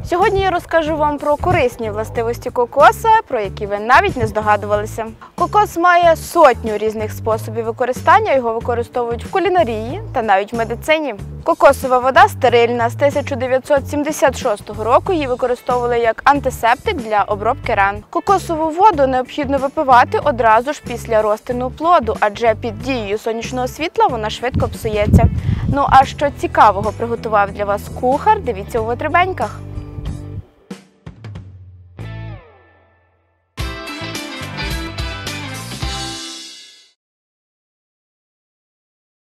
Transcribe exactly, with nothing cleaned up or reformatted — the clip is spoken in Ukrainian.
Сьогодні я розкажу вам про корисні властивості кокоса, про які ви навіть не здогадувалися. Кокос має сотню різних способів використання, його використовують в кулінарії та навіть в медицині. Кокосова вода стерильна. З тисяча дев'ятсот сімдесят шостого року її використовували як антисептик для обробки ран. Кокосову воду необхідно випивати одразу ж після розтину плоду, адже під дією сонячного світла вона швидко псується. Ну а що цікавого приготував для вас кухар, дивіться у витребеньках.